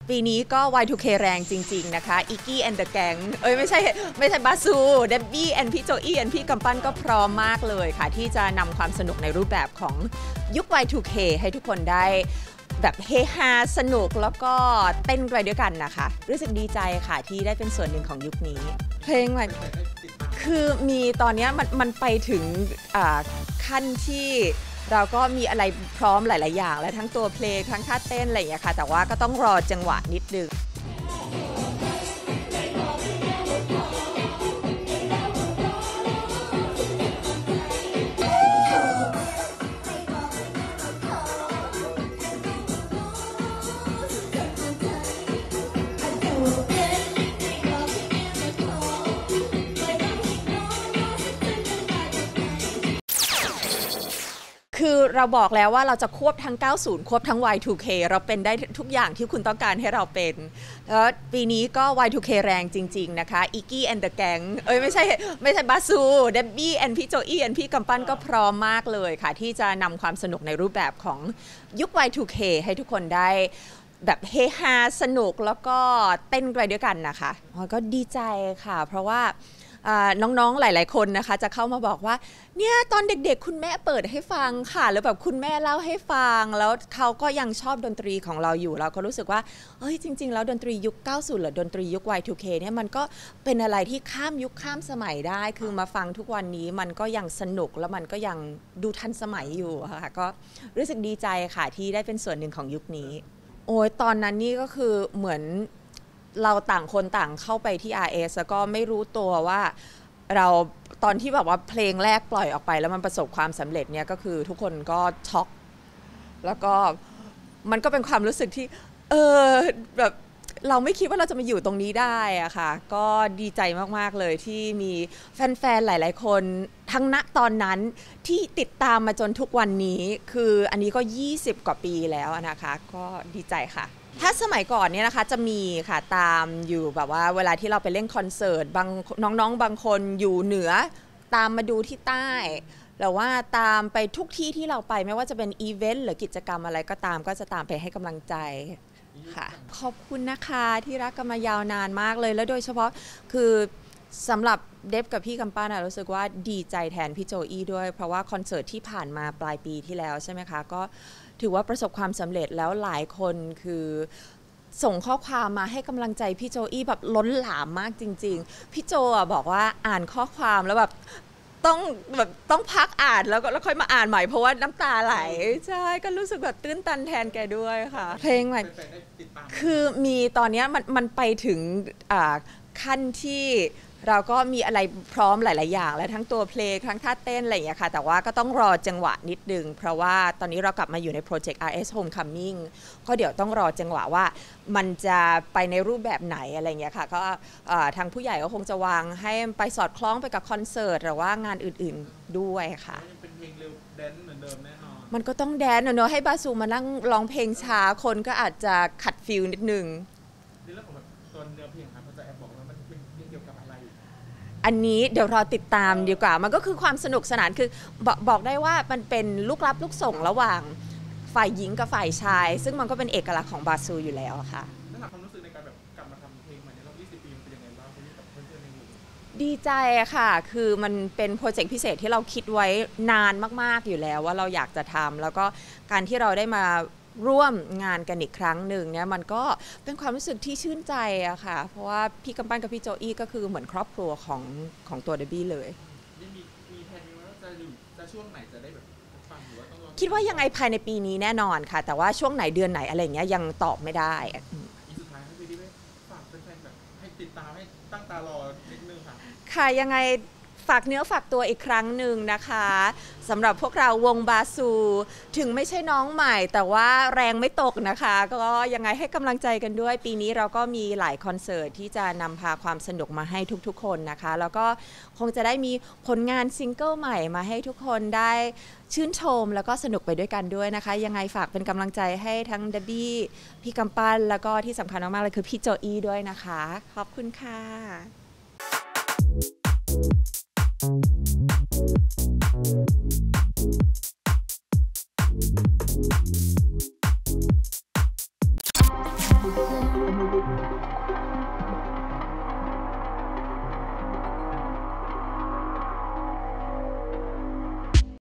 ปีนี้ก็ Y2K แรงจริงๆนะคะอิกกี้แอนด์เดอะแก๊งไม่ใช่บาซูเดบบี้แอนด์พี่โจอี้แอนด์พี่กำปั้นก็พร้อมมากเลยค่ะที่จะนำความสนุกในรูปแบบของยุค Y2K ให้ทุกคนได้แบบเฮฮาสนุกแล้วก็เต้นไปด้วยกันนะคะรู้สึกดีใจค่ะที่ได้เป็นส่วนหนึ่งของยุคนี้เพลงใหม่คือมีตอนนี้มันไปถึงขั้นที่เราก็มีอะไรพร้อมหลายๆอย่างและทั้งตัวเพลงทั้งท่าเต้นอะไรอย่างเงี้ยค่ะแต่ว่าก็ต้องรอจังหวะนิดนึงคือเราบอกแล้วว่าเราจะควบทั้ง 90 ควบทั้ง Y2K เราเป็นได้ทุกอย่างที่คุณต้องการให้เราเป็นแล้วปีนี้ก็ Y2K แรงจริงๆนะคะอิกกี้แอนด์เดอะแก๊งไม่ใช่บาซูเดบบี้แอนด์พี่โจอี้แอนด์พี่กำปั้นก็พร้อมมากเลยค่ะที่จะนำความสนุกในรูปแบบของยุค Y2K ให้ทุกคนได้แบบเฮฮาสนุกแล้วก็เต้นไปด้วยกันนะคะก็ดีใจค่ะเพราะว่าน้องๆหลายๆคนนะคะจะเข้ามาบอกว่าเนี่ยตอนเด็กๆคุณแม่เปิดให้ฟังค่ะแล้วแบบคุณแม่เล่าให้ฟังแล้วเขาก็ยังชอบดนตรีของเราอยู่เราก็รู้สึกว่าจริงๆแล้วดนตรียุค 90 หรือดนตรียุค Y2K เนี่ยมันก็เป็นอะไรที่ข้ามยุคข้ามสมัยได้คือมาฟังทุกวันนี้มันก็ยังสนุกแล้วมันก็ยังดูทันสมัยอยู่ค่ะก็รู้สึกดีใจค่ะที่ได้เป็นส่วนหนึ่งของยุคนี้ตอนนั้นนี่ก็คือเหมือนเราต่างคนต่างเข้าไปที่ RS แล้วก็ไม่รู้ตัวว่าเราตอนที่แบบว่าเพลงแรกปล่อยออกไปแล้วมันประสบความสำเร็จเนี่ยก็คือทุกคนก็ช็อกแล้วก็มันก็เป็นความรู้สึกที่แบบเราไม่คิดว่าเราจะมาอยู่ตรงนี้ได้อะค่ะก็ดีใจมากๆเลยที่มีแฟนๆหลายๆคนทั้งณตอนนั้นที่ติดตามมาจนทุกวันนี้คืออันนี้ก็20 กว่าปีแล้วนะคะก็ดีใจค่ะถ้าสมัยก่อนเนี่ยนะคะจะมีค่ะตามอยู่แบบว่าเวลาที่เราไปเล่นคอนเสิร์ตบางน้องๆบางคนอยู่เหนือตามมาดูที่ใต้หรือว่าตามไปทุกที่ที่เราไปไม่ว่าจะเป็นอีเวนต์หรือกิจกรรมอะไรก็ตามก็จะตามไปให้กำลังใจค่ะขอบคุณนะคะที่รักกันมายาวนานมากเลยแล้วโดยเฉพาะคือสำหรับเดฟกับพี่กำปั้นรู้สึกว่าดีใจแทนพี่โจอี้ด้วยเพราะว่าคอนเสิร์ตที่ผ่านมาปลายปีที่แล้วใช่ไหมคะก็ถือว่าประสบความสำเร็จแล้วหลายคนคือส่งข้อความมาให้กำลังใจพี่โจอี้แบบล้นหลามมากจริงๆพี่โจบอกว่าอ่านข้อความแล้วแบบต้องพักอ่านแล้วค่อยมาอ่านใหม่เพราะว่าน้ำตาไหลใช่ก็รู้สึกแบบตื้นตันแทนแกด้วยค่ะเพลงใหม่คือมีตอนนี้มันไปถึงขั้นที่เราก็มีอะไรพร้อมหลายๆอย่างและทั้งตัวเพลงทั้งท่าเต้นอะไรอย่างเงี้ยค่ะแต่ว่าก็ต้องรอจังหวะนิดนึงเพราะว่าตอนนี้เรากลับมาอยู่ในโปรเจกต์ RS Homecoming ก็เดี๋ยวต้องรอจังหวะว่ามันจะไปในรูปแบบไหนอะไรอย่างเงี้ยค่ะก็ทางผู้ใหญ่ก็คงจะวางให้ไปสอดคล้องไปกับคอนเสิร์ตหรือว่างานอื่นๆด้วยค่ะเป็นเพลงเร็วแดนซ์เหมือนเดิมแน่นอนมันก็ต้องแดนเนอะให้บาซูมานั่งร้องเพลงช้าคนก็อาจจะขัดฟิลนิดนึงในเรื่องของแบบตัวเนื้อเพลงครับเขาจะแอบบอกว่ามันเป็นเกี่ยวกับอะไรอันนี้เดี๋ยวรอติดตามดีกว่ามันก็คือความสนุกสนานคือบอกได้ว่ามันเป็นลูกรับลูกส่งระหว่างฝ่ายหญิงกับฝ่ายชายซึ่งมันก็เป็นเอกลักษณ์ของบาซูอยู่แล้วค่ะนั่นแหละความรู้สึกในการแบบกลับมาทำเพลงใหม่ในรอบ20 ปีเป็นยังไงบ้างกับเพื่อนๆในวงดีใจค่ะคือมันเป็นโปรเจกต์พิเศษที่เราคิดไว้นานมากๆอยู่แล้วว่าเราอยากจะทำแล้วก็การที่เราได้มาร่วมงานกันอีกครั้งหนึ่งเนี่ยมันก็เป็นความรู้สึกที่ชื่นใจอะค่ะเพราะว่าพี่กำปั้นกับพี่โจอี้ก็คือเหมือนครอบครัวของตัวเดบบี้เลยมีแผนไหมว่าจะช่วงไหนจะได้แบบฟังหรือว่าต้องรอคิดว่ายังไงภายในปีนี้แน่นอนค่ะแต่ว่าช่วงไหนเดือนไหนอะไรเงี้ยยังตอบไม่ได้สุดท้ายให้พี่ดิฝากแฟนๆแบบให้ติดตามให้ตั้งตารอนิดนึงค่ะค่ะยังไงฝากเนื้อฝากตัวอีกครั้งหนึ่งนะคะสำหรับพวกเราวงบาซูถึงไม่ใช่น้องใหม่แต่ว่าแรงไม่ตกนะคะก็ยังไงให้กำลังใจกันด้วยปีนี้เราก็มีหลายคอนเสิร์ตที่จะนำพาความสนุกมาให้ทุกๆคนนะคะแล้วก็คงจะได้มีผลงานซิงเกิลใหม่มาให้ทุกคนได้ชื่นชมแล้วก็สนุกไปด้วยกันด้วยนะคะยังไงฝากเป็นกำลังใจให้ทั้งเดบบี้พี่กำปั้นแล้วก็ที่สำคัญมากๆเลยคือพี่โจอี้ด้วยนะคะขอบคุณค่ะ